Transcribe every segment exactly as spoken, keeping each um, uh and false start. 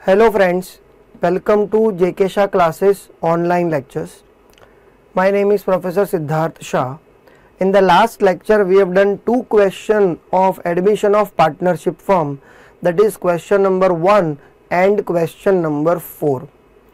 Hello friends, welcome to J K Shah classes online lectures. My name is Professor Siddharth Shah. In the last lecture we have done two questions of admission of partnership firm, that is question number one and question number four.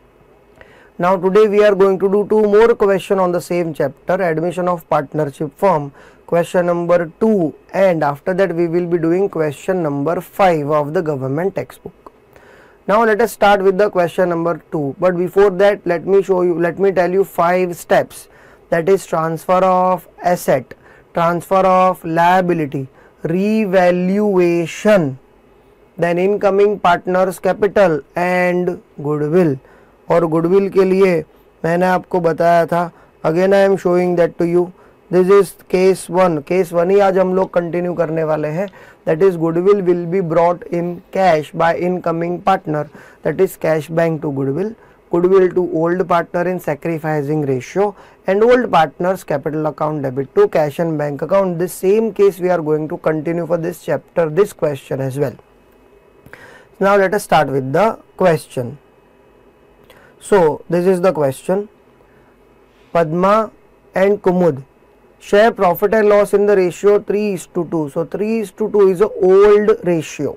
Now today we are going to do two more questions on the same chapter, admission of partnership firm, question number two, and after that we will be doing question number five of the government textbook. Now let us start with the question number two, but before that let me show you, let me tell you five steps, that is transfer of asset, transfer of liability, revaluation, then incoming partners capital and goodwill. और goodwill के लिए मैंने आपको बताया था, again I am showing that to you, this is case one. Case one ही आज हम लोग कंटिन्यू करने वाले हैं, that is goodwill will be brought in cash by incoming partner, that is cash bank to goodwill, goodwill to old partner in sacrificing ratio, and old partners capital account debit to cash and bank account. This same case we are going to continue for this chapter, this question as well. Now let us start with the question. So this is the question. Padma and Kumud share profit and loss in the ratio three is to two. So three is to two is a old ratio.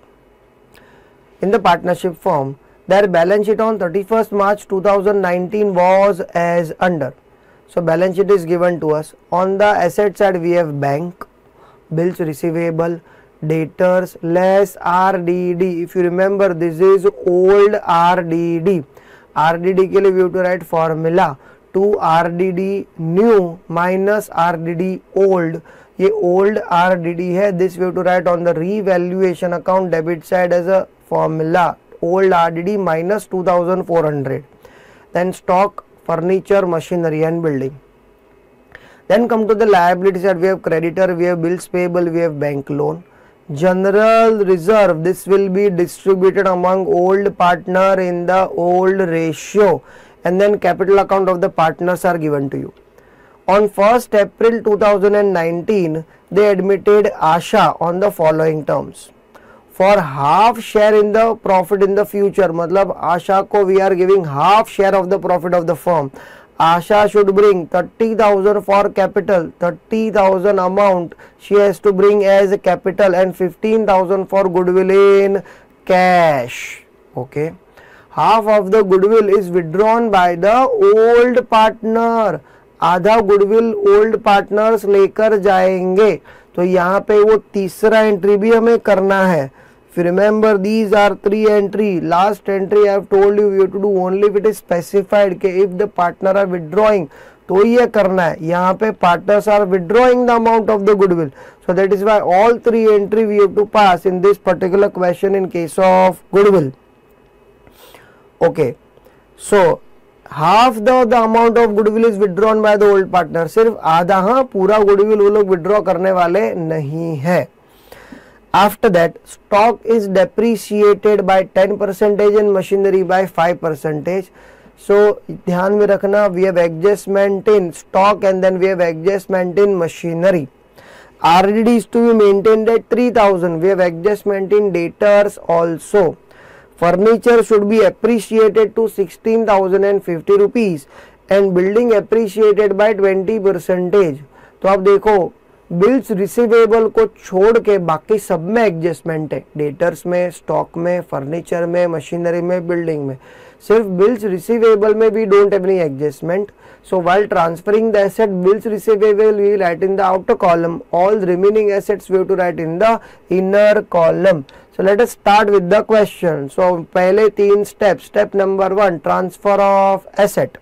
In the partnership firm, their balance sheet on thirty-first March two thousand nineteen was as under. So balance sheet is given to us. On the asset side we have bank, bills receivable, debtors less R D D. If you remember, this is old R D D. R D D के लिए we have to write formula to R D D new minus R D D old. ये old R D D है. This we have to write on the revaluation account debit side as a formula. Old R D D minus two thousand four hundred. Then stock, furniture, machinery and building. Then come to the liability side. We have creditor, we have bills payable, we have bank loan. General reserve, this will be distributed among old partner in the old ratio, and then capital account of the partners are given to you. On first April two thousand nineteen, they admitted Asha on the following terms. For half share in the profit in the future, मतलब आशा को we are giving half share of the profit of the firm. Asha should bring thirty thousand for capital, thirty thousand amount she has to bring as capital, and fifteen thousand for goodwill in cash. Okay. Half of the goodwill is withdrawn by the old partner. आधा goodwill old partners लेकर जाएंगे. तो यहाँ पे वो तीसरा entry भी हमें करना है. If you remember, these are three entry. Last entry I have told you, you have to do only if it is specified कि if the partner are withdrawing, तो ये करना है. यहाँ पे partners are withdrawing the amount of the goodwill. So that is why all three entry we have to pass in this particular question in case of goodwill. Okay. So half the the amount of goodwill is withdrawn by the old partner. सिर्फ आधा, हाँ पूरा goodwill वो लोग withdraw करने वाले नहीं है. After that, stock is depreciated by ten percentage and machinery by five percentage. So ध्यान में रखना, we have adjustment in stock and then we have adjustment in machinery. R D D is to be maintained at three thousand. We have adjustment in debtors also. Furniture should be appreciated to sixteen thousand fifty rupees and building appreciated by twenty percentage. तो आप देखो, bills receivable को छोड़ के बाकी सब में adjustment है, डेटर्स में, स्टॉक में, फर्नीचर में, मशीनरी में, बिल्डिंग में. सिर्फ बिल्स रिसीवेबल में we don't have any adjustment. So while transferring the asset bills receivable we write in the outer column, all remaining assets we have to write in the inner column. So let us start with the question. So पहले तीन step. Step number one, transfer of asset.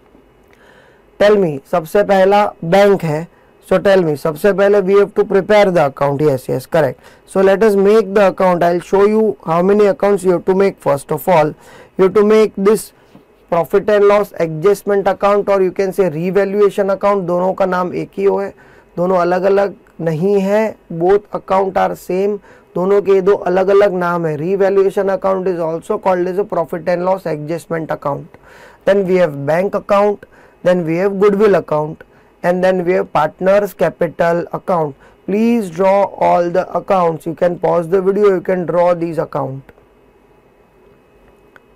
Tell me, सबसे पहला bank है. So tell me, सबसे पहले we have to prepare the account. Yes, yes, correct. So let us make the account. I'll show you how many accounts you have to make. First of all, you have to make this profit and loss adjustment account, or you can say revaluation account. दोनों का नाम एक ही है, दोनों अलग अलग नहीं है. Both account are same. दोनों के दो अलग अलग नाम है. Revaluation account is also called as a profit and loss adjustment account. Then we have bank account. Then we have goodwill account. And then we have partners capital account. Please draw all the accounts. You can pause the video, you can draw these accounts.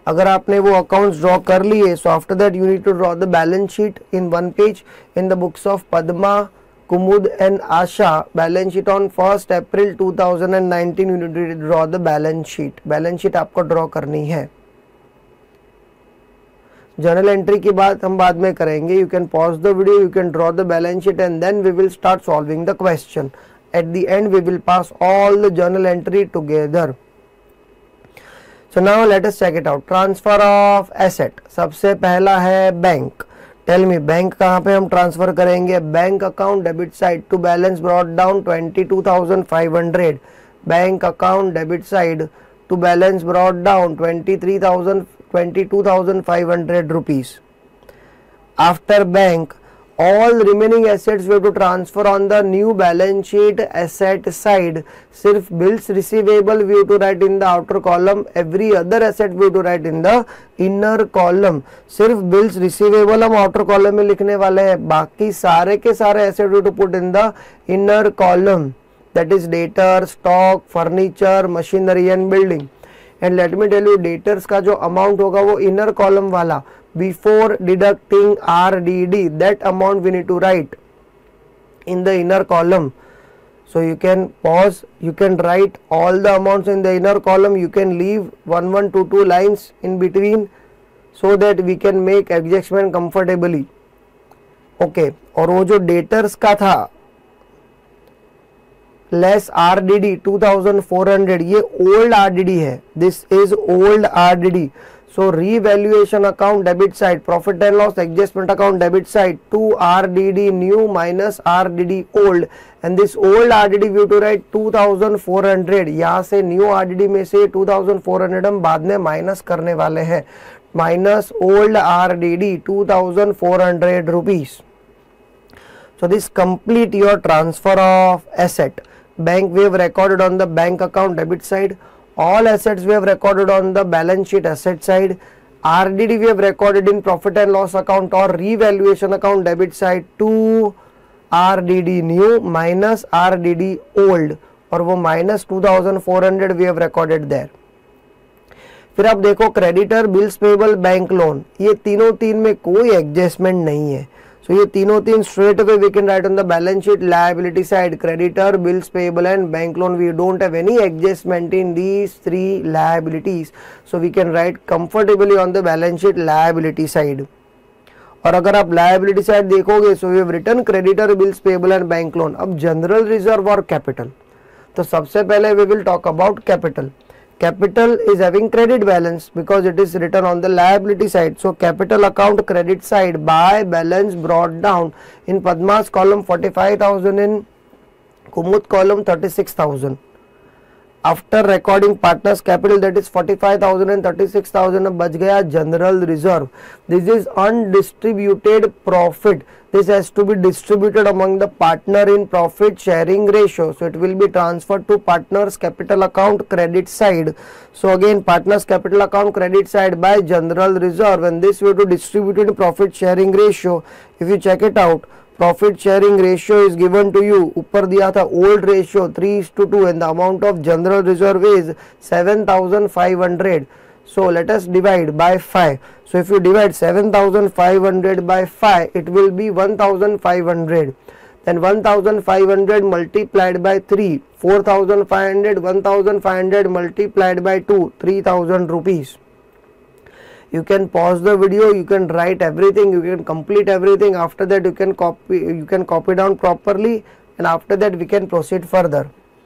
अगर आपने वो accounts draw कर लिए, so after that you need to draw the balance sheet in one page in the books of Padma, Kumud and Asha. Balance sheet on first April two thousand nineteen you need to draw the balance sheet. Balance sheet आपको draw करनी है. Journal entry की बात हम बाद में करेंगे. You can pause the video, you can draw the balance sheet and then we will start solving the question. At the end we will pass all the journal entry together. So now let us check it out. Transfer of asset. सबसे पहला है bank. Tell me bank कहाँ पे हम transfer करेंगे? Bank account debit side to balance brought down twenty two thousand five hundred. Bank account debit side to balance brought down twenty three thousand twenty-two thousand five hundred rupees. After bank, all remaining assets we have to transfer on the new balance sheet asset side. सिर्फ bills receivable we have to write in the outer column. Every other asset we have to write in the inner column. सिर्फ bills receivable हम outer column में लिखने वाले हैं. बाकी सारे के सारे asset we have to put in the inner column. That is debtor, stock, furniture, machinery and building. And let me tell you, debtors का जो अमाउंट होगा वो इनर कॉलम वाला, before deducting R D D, that amount we need to write in the inner column. So you can pause, you can write all the amounts in the inner column. You can leave one one two two lines in between so that we can make adjustment comfortably. Okay, और वो जो debtors का था less R D D two thousand four hundred, ये old R D D है. This is old R D D. So revaluation account debit side, profit and loss adjustment account debit side to R D D new minus R D D old. And this old R D D we to write two thousand four hundred. यहाँ से new are D D में से to thousand four hundred हम बाद में minus करने वाले हैं. Minus old R D D two thousand four hundred rupees. So this complete your transfer of asset. Bank we have recorded on the bank account debit side. All assets we have recorded on the balance sheet asset side. R D D we have recorded in profit and loss account or revaluation account debit side to R D D new minus R D D old, और वो minus two thousand four hundred we have recorded there. फिर आप देखो creditor, bills payable, bank loan, ये तीनों तीन में कोई एडजस्टमेंट नहीं है. So ये तीनों तीन straight away we can write on the balance sheet liability side. Creditor, bills payable and bank loan, we don't have any adjustment in these three liabilities. So we can write comfortably on the balance sheet liability side. और अगर आप liability side देखोगे, so we have written creditor, bills payable and bank loan. अब general reserve और capital. तो सबसे पहले we will talk about capital. Capital is having credit balance because it is written on the liability side. So capital account credit side by balance brought down in Padma's column forty-five thousand, in Kumud column thirty-six thousand. After recording partners capital, that is forty-five thousand and thirty-six thousand, अब बच गया general reserve. This is undistributed profit. This has to be distributed among the partner in profit sharing ratio. So it will be transferred to partners capital account credit side. So again partners capital account credit side by general reserve, and this we have to distribute in profit sharing ratio. If you check it out, profit sharing ratio is given to you. ऊपर दिया था old ratio three is to two and the amount of general reserve is seven thousand five hundred. So let us divide by five. So if you divide seven thousand five hundred by five, it will be one thousand five hundred. Then one thousand five hundred multiplied by three, four thousand five hundred, one thousand five hundred multiplied by two, three thousand rupees. You can pause the video, you can write everything, you can complete everything. After that you can copy, you can copy down properly, and after that we can proceed further.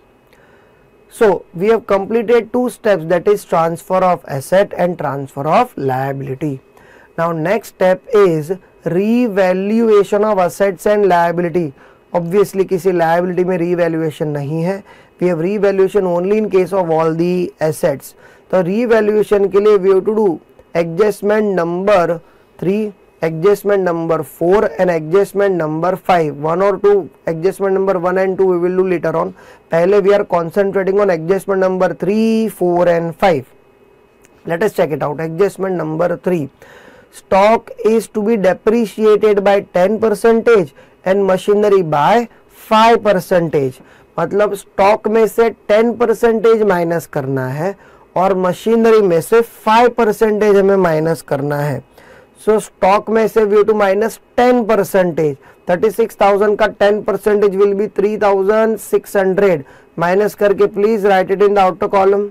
So we have completed two steps, that is transfer of asset and transfer of liability. Now next step is revaluation of assets and liability. Obviously किसी liability में revaluation नहीं है. We have revaluation only in case of all the assets. तो revaluation के लिए we have to do adjustment number three, adjustment number four and adjustment number five. One or two, adjustment number one and two we will do later on. पहले we are concentrating on adjustment number three, four and five. Let us check it out. Adjustment number three. Stock is to be depreciated by ten percentage and machinery by five percentage. मतलब stock में से ten percentage minus करना है और machinery में से five percentage हमें minus करना है। सो स्टॉक में से we have to minus ten percentage, thirty six thousand का ten percentage will be three thousand six hundred, minus करके please write it in the outer column,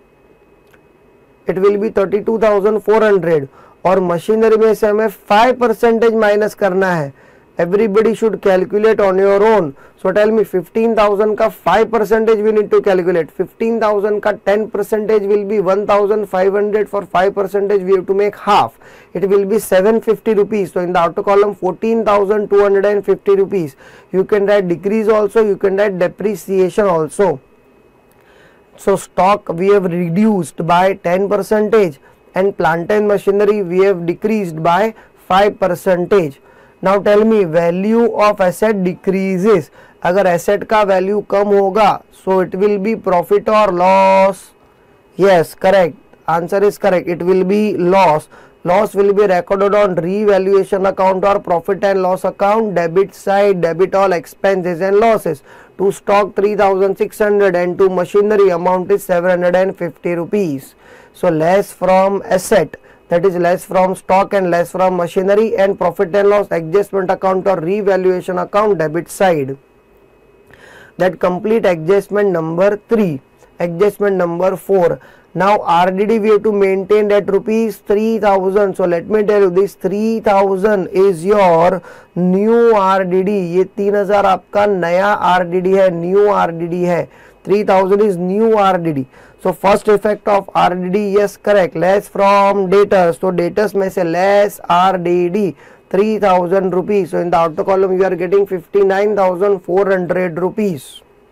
it will be thirty two thousand four hundred. और machinery में से हमें five percentage minus करना है। Everybody should calculate on your own. So tell me fifteen thousand का five percentage we need to calculate, fifteen thousand का ten percentage will be one thousand five hundred, for five percentage we have to make half, it will be seven fifty rupees. So in the outer column fourteen thousand two hundred fifty rupees. You can write decrease also, you can write depreciation also. So stock we have reduced by ten percentage and plant and machinery we have decreased by five percentage. Now tell me value of asset decreases. अगर asset का value कम होगा so it will be profit or loss? Yes, correct. Answer is correct. It will be loss. Loss will be recorded on revaluation account or profit and loss account. Debit side, debit all expenses and losses. To stock three thousand six hundred and to machinery amount is seven hundred fifty rupees. So less from asset, that is less from stock and less from machinery, and profit and loss adjustment account or revaluation account debit side. That complete adjustment number three. Adjustment number four. Now R D D we have to maintain that rupees three thousand. So let me tell you this three thousand is your new R D D. ये तीन हज़ार आपका नया R D D है, new R D D है. three thousand is new R D D. So first effect of R D D, yes correct, less from debtors. So debtors में से less R D D three thousand rupees. So in the outer column you are getting fifty-nine thousand four hundred rupees.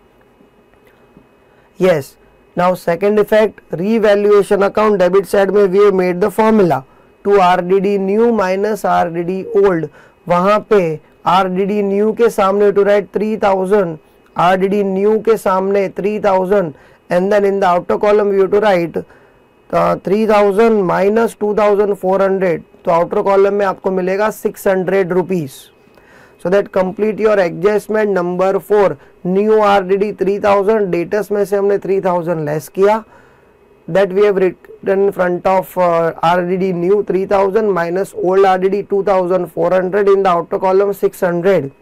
Yes. Now second effect, revaluation account debit side में we have made the formula to R D D new minus R D D old. वहाँ पे R D D new के सामने to write three thousand, R D D new के सामने three thousand, and then in the outer column we have to write uh, three thousand minus two thousand four hundred. तो outer column में आपको मिलेगा six hundred rupees. So that complete your adjustment number four. New R D D three thousand, debtors में से हमने three thousand less किया. That we have written in front of uh, R D D new three thousand minus old R D D two thousand four hundred, in the outer column six hundred.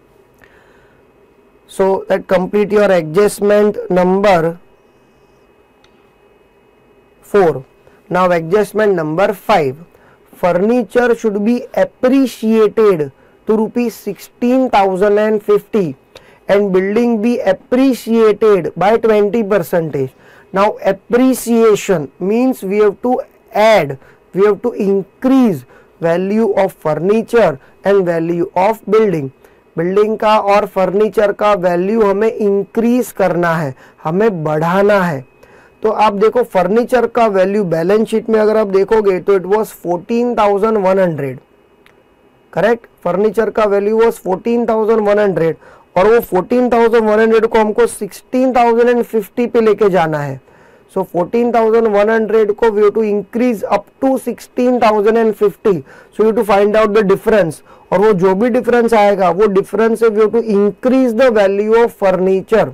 So that complete your adjustment number four. Now adjustment number five. Furniture should be appreciated to rupees sixteen thousand fifty and building be appreciated by twenty percentage. Now appreciation means we have to add, we have to increase value of furniture and value of building. Building का और furniture का value हमें increase करना है, हमें बढ़ाना है. तो आप देखो फर्नीचर का वैल्यू बैलेंस शीट में अगर आप देखोगे तो it was fourteen thousand one hundred, correct. Furniture का value was fourteen thousand one hundred और वो फोर्टीन थाउजेंड वन हंड्रेड को हमको सिक्सटीन थाउजेंड फिफ्टी पे लेके जाना है. So fourteen thousand one hundred को we have to increase up to sixteen thousand fifty. So you to find out the difference, और वो जो भी डिफरेंस आएगा वो डिफरेंस से we have to increase the value of furniture.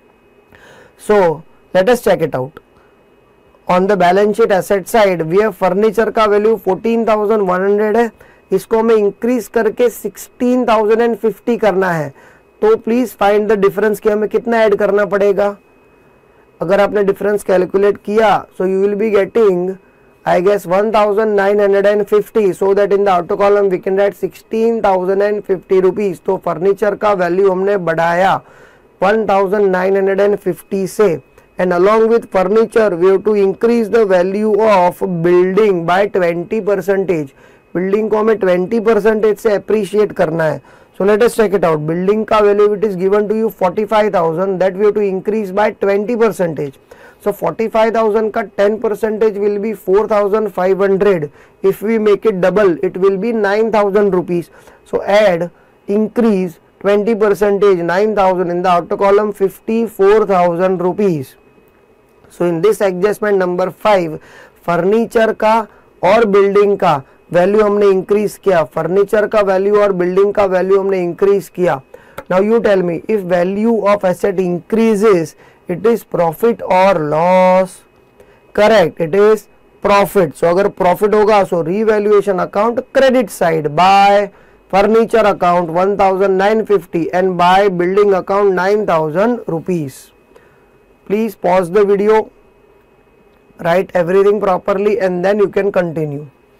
So let us check it out. On the balance sheet asset side we have furniture का value fourteen thousand one hundred है, इसको हमें इंक्रीज करके sixteen thousand fifty करना है. तो please find the difference कि हमें कितना ऐड करना पड़ेगा. अगर आपने डिफरेंस कैलकुलेट किया so you will be getting I guess one thousand nine hundred fifty. So that in the outer column we can write sixteen thousand fifty rupees. तो furniture का वैल्यू हमने बढ़ाया one thousand nine hundred fifty से, and along with furniture we have to increase the value of building by twenty percentage. Building को हमें twenty percentage से appreciate करना है. So let us check it out. Building का value it is given to you forty-five thousand, that we have to increase by twenty percentage. So forty-five thousand का ten percentage will be four thousand five hundred. If we make it double, it will be nine thousand rupees. So add, increase twenty percentage, nine thousand, in the outer column fifty-four thousand rupees. So in this adjustment number five, furniture का और building का value हमने increase किया, furniture का value और building का value हमने increase किया. Now you tell me if value of asset increases it is profit और loss. Correct, it is profit. So अगर प्रॉफिट होगा so revaluation account credit side, by furniture account one thousand nine fifty and by building account nine thousand rupees. Please pause the video, write everything properly and then you can continue.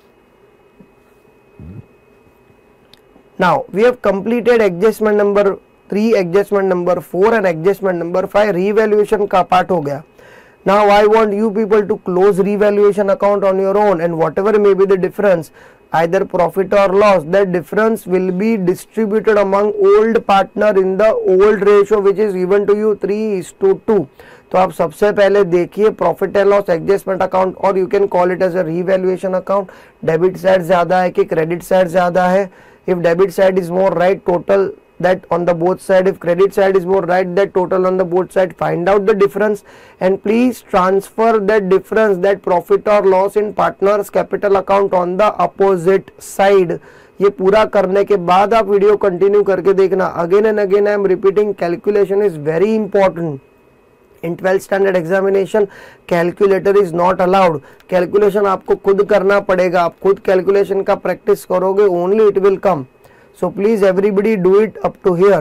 Now we have completed adjustment number three, adjustment number four and adjustment number five. Revaluation का part हो गया. Now I want you people to close revaluation account on your own, and whatever may be the difference, either profit or loss, that difference will be distributed among old partner in the old ratio which is given to you three is to two. तो आप सबसे पहले देखिए profit and loss adjustment account, और you can call it as a revaluation account. Debit side ज्यादा है कि credit side ज्यादा है? If debit side is more right, total that on the both side. If credit side is more right, that total on the both side. Find out the difference and please transfer that difference, that profit or loss in partners capital account on the opposite side. ये पूरा करने के बाद आप video continue करके देखना. Again and again I am repeating, calculation is very important. In twelfth standard examination calculator is not allowed. Calculation आपको खुद करना पड़ेगा. आप खुद कैलकुलेशन का प्रैक्टिस करोगे, only it will come. So please everybody do it up to here.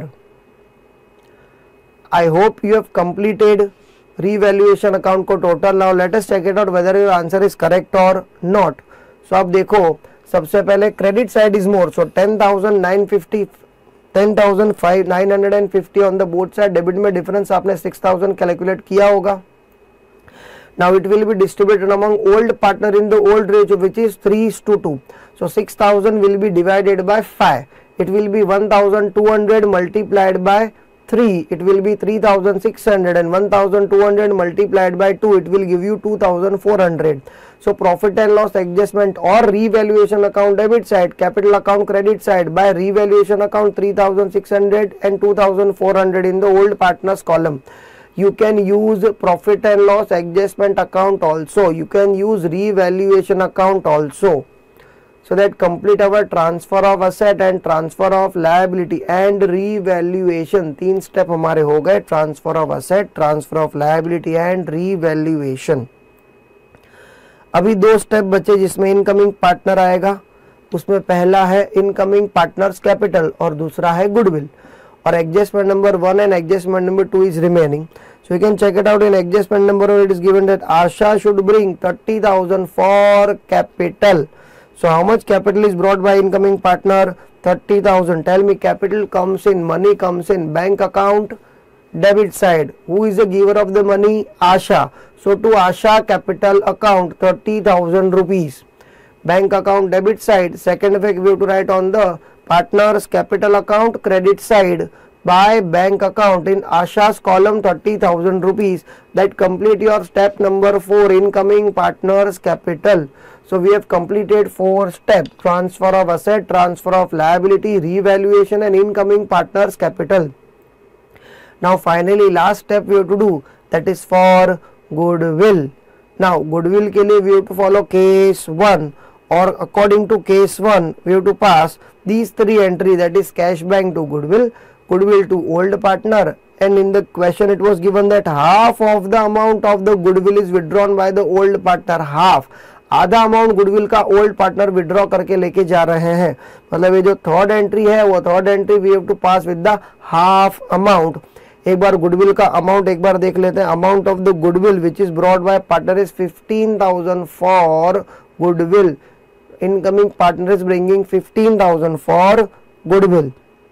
I hope you have completed revaluation account को total. Now let us check it out whether your answer is correct or not. So आप देखो, सबसे पहले credit side is more. So ten thousand nine fifty, ten thousand nine hundred fifty on the both side. Debit में difference आपने six thousand calculate किया होगा. Now it will be distributed among old partner in the old ratio which is three is to two. So six thousand will be divided by five. It will be one thousand two hundred multiplied by three. It will be three thousand six hundred, and one thousand two hundred multiplied by two. It will give you two thousand four hundred. So profit and loss adjustment or revaluation account debit side, capital account credit side, by revaluation account three thousand six hundred and two thousand four hundred in the old partners column. You can use profit and loss adjustment account also. You can use revaluation account also. So that complete our transfer of asset and transfer of liability and revaluation. तीन step हमारे हो गए, transfer of asset, transfer of liability and revaluation. अभी दो step बचे जिसमें incoming partner आएगा. उसमें पहला है इनकमिंग पार्टनर्स कैपिटल और दूसरा है गुडविल. और adjustment number one and adjustment number two is remaining. So you can check it out in adjustment number one. It is given that Asha should bring thirty thousand for capital. So how much capital is brought by incoming partner? thirty thousand. Tell me, capital comes in, money comes in bank account debit side. Who is the giver of the money? Asha. So to Asha capital account thirty thousand rupees. Bank account debit side. Second effect we have to write on the partner's capital account credit side. By bank account in Asha's column thirty thousand rupees. That complete your step number four, incoming partners capital. So we have completed four steps: transfer of asset, transfer of liability, revaluation and incoming partners capital. Now finally last step we have to do, that is for goodwill. Now goodwill के लिए we have to follow case one, or according to case one we have to pass these three entries, that is cash bank to goodwill, goodwill to old partner, and in the question it was given that half of the amount of the goodwill is withdrawn by the old partner. Half, आधा amount goodwill का old partner withdraw करके लेके जा रहे हैं. मतलब ये जो थर्ड एंट्री है वो third entry we have to pass with the half amount. एक बार गुडविल का अमाउंट एक बार देख लेते हैं. Amount of the goodwill which is brought by partner is fifteen thousand for goodwill. Incoming partner is bringing fifteen thousand for goodwill.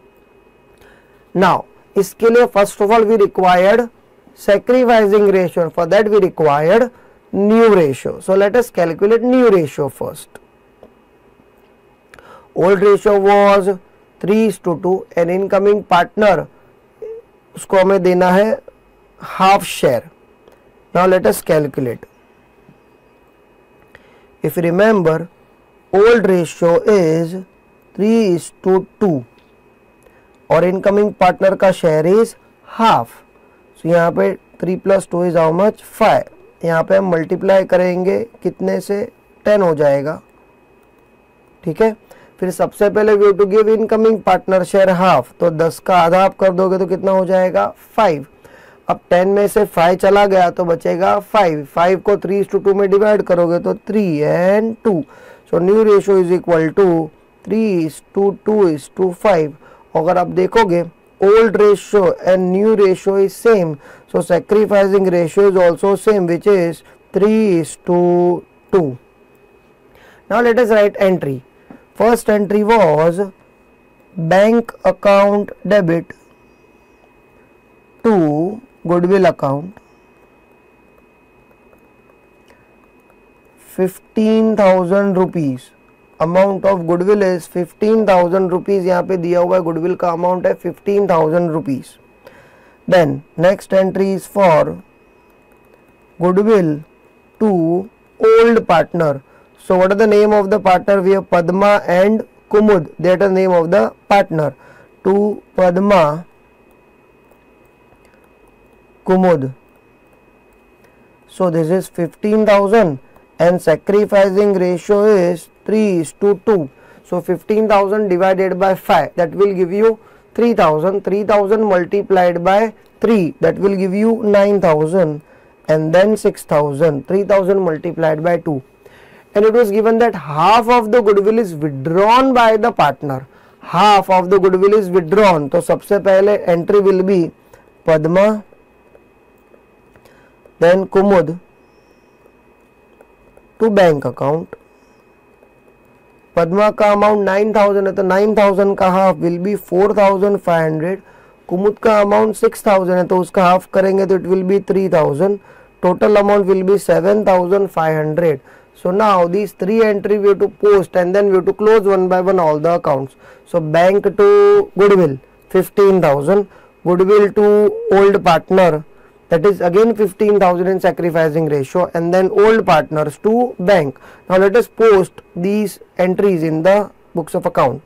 Now इसके लिए first of all we required sacrificing ratio. For that we required new ratio. So let us calculate new ratio first. Old ratio was three is to two and incoming partner उसको हमें देना है half share. Now let us calculate. If you remember, old ratio is three is to two और incoming partner का share is half. So यहाँ पे three plus two is how much? five. यहाँ पे हम मल्टीप्लाई करेंगे कितने से? टेन हो जाएगा. ठीक है. फिर सबसे पहले we have to give incoming partner share half. तो दस का आधा आप कर दोगे तो कितना हो जाएगा? फाइव. अब टेन में से फाइव चला गया तो बचेगा फाइव, फाइव को थ्री इज टू टू में डिवाइड करोगे तो three and two, so new ratio is equal to three is to two is to five. अगर आप देखोगे old ratio and new ratio is same, so sacrificing ratio is also same which is three is to two. Now let us write entry. First entry was bank account debit to goodwill account fifteen thousand rupees, amount of goodwill is fifteen thousand rupees, यहाँ पे दिया हुआ है goodwill का amount है fifteen thousand rupees। then next entry is for goodwill to old partner, so what are the name of the partner? We have Padma and Kumud, that is the name of the partner, to Padma Kumud, so this is fifteen thousand and sacrificing ratio is three is to two, so fifteen thousand divided by five, that will give you three thousand, three thousand multiplied by three, that will give you nine thousand, and then six thousand, three thousand multiplied by two, and it was given that half of the goodwill is withdrawn by the partner, half of the goodwill is withdrawn, तो सबसे पहले entry will be Padma then Kumud to bank account। Padma का amount nine thousand है तो nine thousand का half will be four thousand five hundred, Kumud का amount six thousand है तो उसका हाफ करेंगे तो it will be three thousand, total amount will be seven thousand five hundred. So now these three entry we have to post and then we have to close one by one all the accounts. So bank to goodwill fifteen thousand, goodwill to old partner, that is again fifteen thousand in sacrificing ratio, and then old partners to bank. Now let us post these entries in the books of account.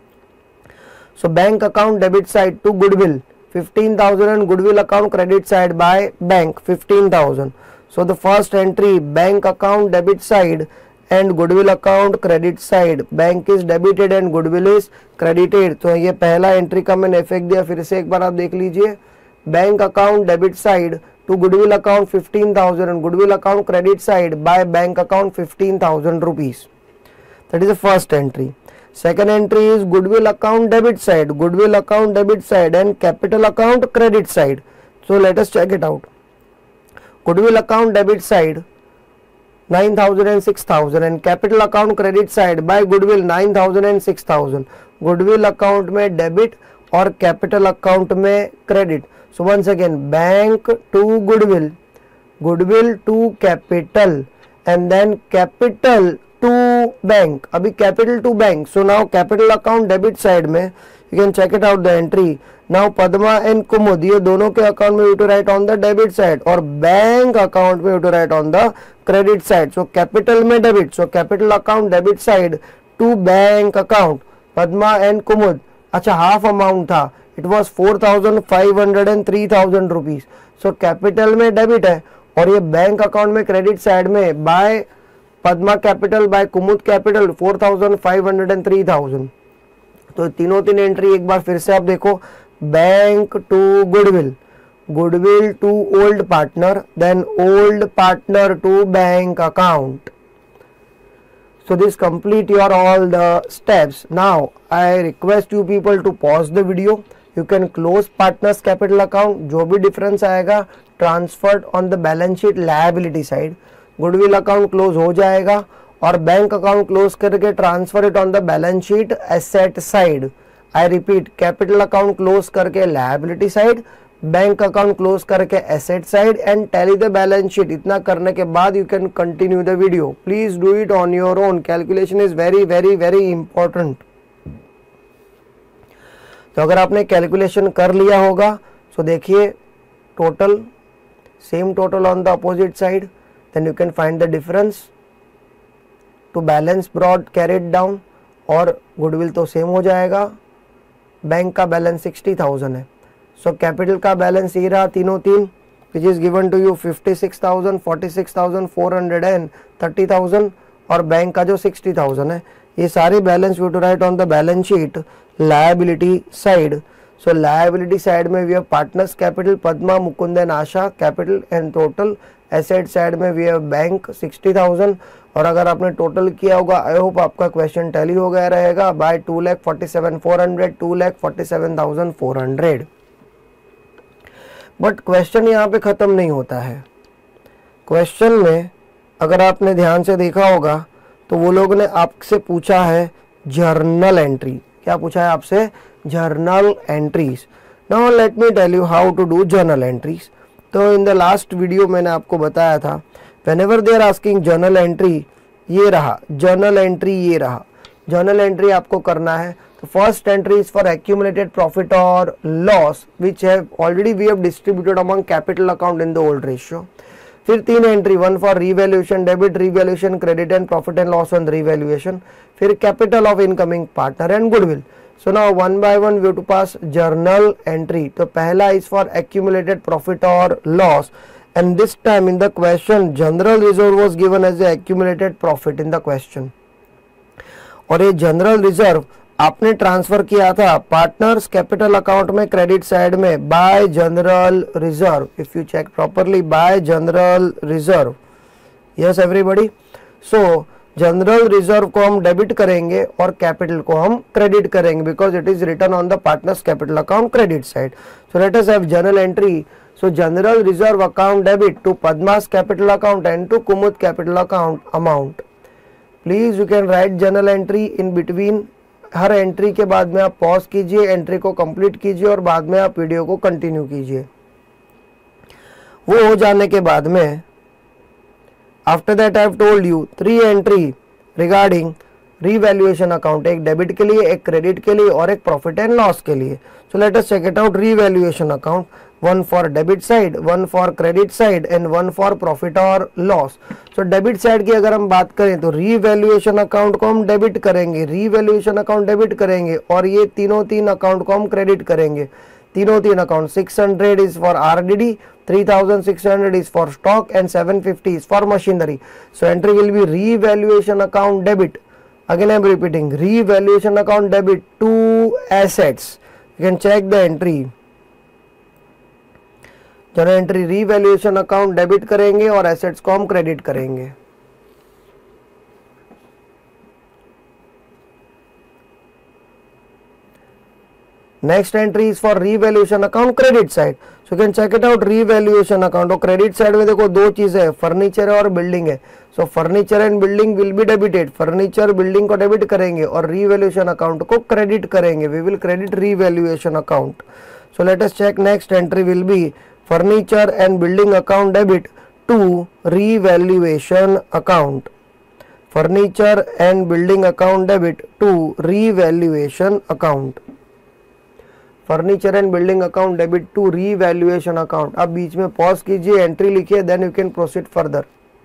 So bank account debit side to goodwill fifteen thousand and goodwill account credit side by bank fifteen thousand. So the first entry bank account debit side and goodwill account credit side, bank is debited and goodwill is credited. तो ये पहला entry का मैंने effect दिया, फिर से एक बार आप देख लीजिए। Bank account debit side to goodwill account fifteen thousand and goodwill account credit side by bank account fifteen thousand rupees. That is the first entry. Second entry is goodwill account debit side, goodwill account debit side and capital account credit side. So let us check it out. Goodwill account debit side nine thousand and six thousand and capital account credit side by goodwill nine thousand and six thousand. Goodwill account में debit और capital account में credit. So once again bank to goodwill, goodwill to capital and then capital to bank. अभी capital to bank. So now capital account debit side में you can check it out the entry. Now Padma and Kumud ये दोनों के account में you to write on the debit side और bank account में you to write on the credit side. So capital में debit, so capital account debit side to bank account Padma and Kumud. अच्छा half amount था, it was four thousand five hundred and three thousand rupees. So capital में debit है और ये bank account में credit side में by Padma capital by Kumud capital four thousand five hundred and three thousand. तो तीनों तीन एंट्री एक बार फिर से आप देखो, bank to goodwill, goodwill to old partner, then old partner to bank account. So this complete your all the steps. Now I request you people to pause the video. You can close partners capital account. जो भी difference आएगा transferred on the balance sheet liability side. Goodwill account close हो जाएगा और bank account close करके transfer it on the balance sheet asset side. I repeat, capital account close करके liability side, bank account close करके asset side and tally the balance sheet. इतना करने के बाद you can continue the video. Please do it on your own. Calculation is very very very important. तो अगर आपने calculation कर लिया होगा तो देखिए total same total on the opposite side, then you can find the difference to balance brought carried down. और goodwill तो सेम हो जाएगा. बैंक का बैलेंस सिक्सटी थाउजेंड है, सो so, कैपिटल का बैलेंस ये रहा तीनों तीन which is given to you fifty six thousand, forty six thousand, four hundred and thirty thousand और बैंक का जो सिक्सटी थाउजेंड है. ये सारे balance we to write on the balance sheet liability side. So liability side में we have partners capital Padma, Mukund and Asha capital and total. Asset side में we have bank sixty thousand. और अगर आपने total किया होगा, I hope आपका question tally हो गया रहेगा, by two lakh forty seven four hundred two lakh forty seven thousand four hundred. But question यहाँ पे खत्म नहीं होता है। क्वेश्चन में अगर आपने ध्यान से देखा होगा तो वो लोग ने आपसे पूछा है जर्नल एंट्री। क्या पूछा है आपसे? Journal entries. Now let me tell you how to do journal entries. तो इन द लास्ट वीडियो मैंने आपको बताया था, whenever they are asking journal entry, ये रहा जर्नल एंट्री, ये रहा जर्नल एंट्री आपको करना है। तो first entry is for accumulated profit और loss which have already we have distributed among capital account in the old ratio. फिर तीन entry, one for revaluation debit, revaluation credit and profit and loss on revaluation. फिर capital of incoming partner and goodwill. So now one by one we have to pass journal entry. तो पहला is for accumulated profit और loss, and this time in the question general reserve was given as a accumulated profit in the question। और ये general reserve आपने transfer किया था partners capital account में credit side में by general reserve. If you check properly, by general reserve. Yes everybody. So general reserve को हम debit करेंगे और कैपिटल को हम क्रेडिट करेंगे because it is written on the partners capital account credit side. So let us have general entry. So general reserve account debit to Padma's capital account and to Kumud capital account amount. Please you can write journal entry in between। हर entry के बाद में आप pause कीजिए, entry को complete कीजिए और बाद में आप वीडियो को कंटिन्यू कीजिए। वो हो जाने के बाद में after that I have told you three entry regarding revaluation account, एक डेबिट के लिए, एक क्रेडिट के लिए और एक प्रॉफिट एंड लॉस के लिए। So let us check it out. Revaluation account, one for debit side, one for credit side and one for profit or loss। so debit side की अगर हम बात करें तो revaluation अकाउंट को हम डेबिट करेंगे, revaluation अकाउंट डेबिट करेंगे और ये तीनों तीन अकाउंट को हम क्रेडिट करेंगे। तीनों तीन account, six hundred is for R D D, three thousand six hundred is for stock and seven fifty is for machinery। so entry will be revaluation account debit। again I am repeating, revaluation account debit to assets। you can check the entry। General entry revaluation account debit करेंगे और assets को हम credit करेंगे। Next entry is for revaluation account credit side. So can check it out revaluation account. और credit side में देखो दो चीजें है, फर्नीचर है और बिल्डिंग है। So furniture and building will be debited. Furniture building को डेबिट करेंगे और रीवैल्यूएशन अकाउंट को क्रेडिट करेंगे। We will credit revaluation account. So let us check next entry will be furniture and building account debit to revaluation account। furniture and building account debit to revaluation account। furniture and building account debit to revaluation account। अब बीच में pause कीजिए, entry लिखिए, then you can proceed further.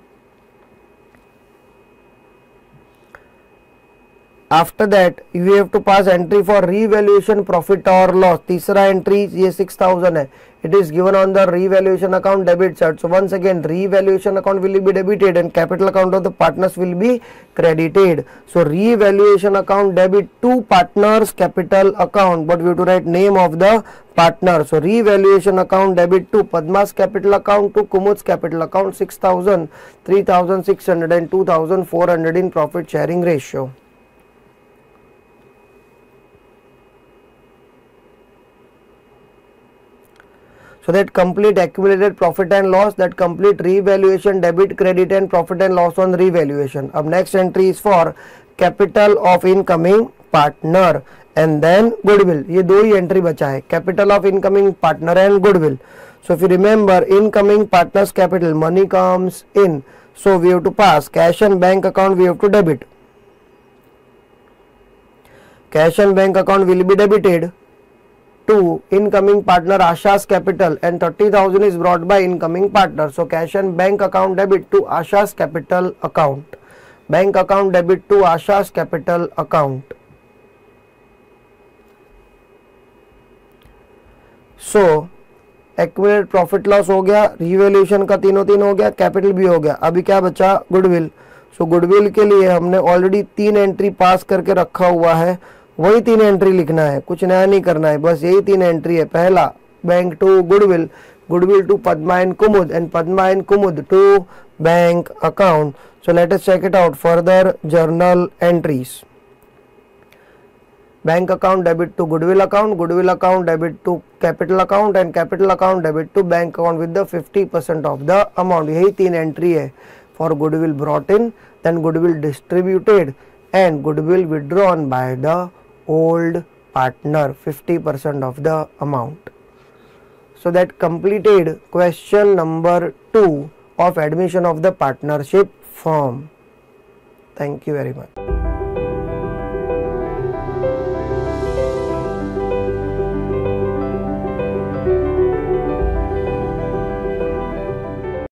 After that you have to pass entry for revaluation profit और loss. तीसरा entry ये six thousand है, it is given on the revaluation account debit side। so once again revaluation account will be debited and capital account of the partners will be credited। so revaluation account debit to partners capital account, but we have to write name of the partner। so revaluation account debit to Padma's capital account to Kumud's capital account, six thousand, three thousand six hundred and two thousand four hundred in profit sharing ratio। So that complete accumulated profit and loss, that complete revaluation debit credit and profit and loss on revaluation। अब next entry is for capital of incoming partner and then goodwill। ये दो ही entry बचा है, capital of incoming partner and goodwill। so if you remember incoming partners capital, money comes in, so we have to pass cash and bank account, we have to debit। cash and bank account will be debited to incoming partner Asha's capital and thirty thousand is brought by incoming partner। so cash and bank account debit to Asha's capital account। bank account debit to Asha's capital account। so accumulated profit loss हो गया, revaluation का तीनों तीन हो गया, capital भी हो गया। अभी क्या बचा? गुडविल। सो गुडविल के लिए हमने ऑलरेडी तीन एंट्री पास करके रखा हुआ है। वही तीन एंट्री लिखना है, कुछ नया नहीं करना है, बस यही तीन एंट्री है। पहला bank to goodwill, goodwill to Padma and Kumud, and Padma and Kumud to bank account. So let us check it out. Further journal entries. Bank account debit to goodwill account, goodwill account debit to capital account, and capital account debit to bank account with the fifty percent of the amount. यही तीन entry है. For goodwill brought in, then goodwill distributed, and goodwill withdrawn by the old partner, fifty percent of the amount. So that completed question number two of admission of the partnership firm. Thank you very much.